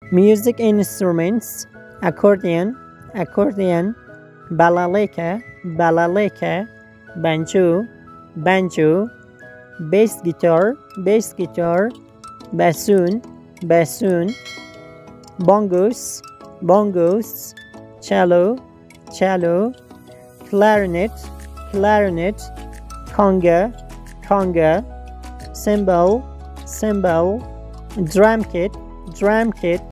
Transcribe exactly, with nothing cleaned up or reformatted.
Music instruments: accordion, accordion, balalaika, balalaika, banjo, banjo, bass guitar, bass guitar, bassoon, bassoon, bongos, bongos, cello, cello, clarinet, clarinet, conga, conga, cymbal, cymbal, drum kit, drum kit,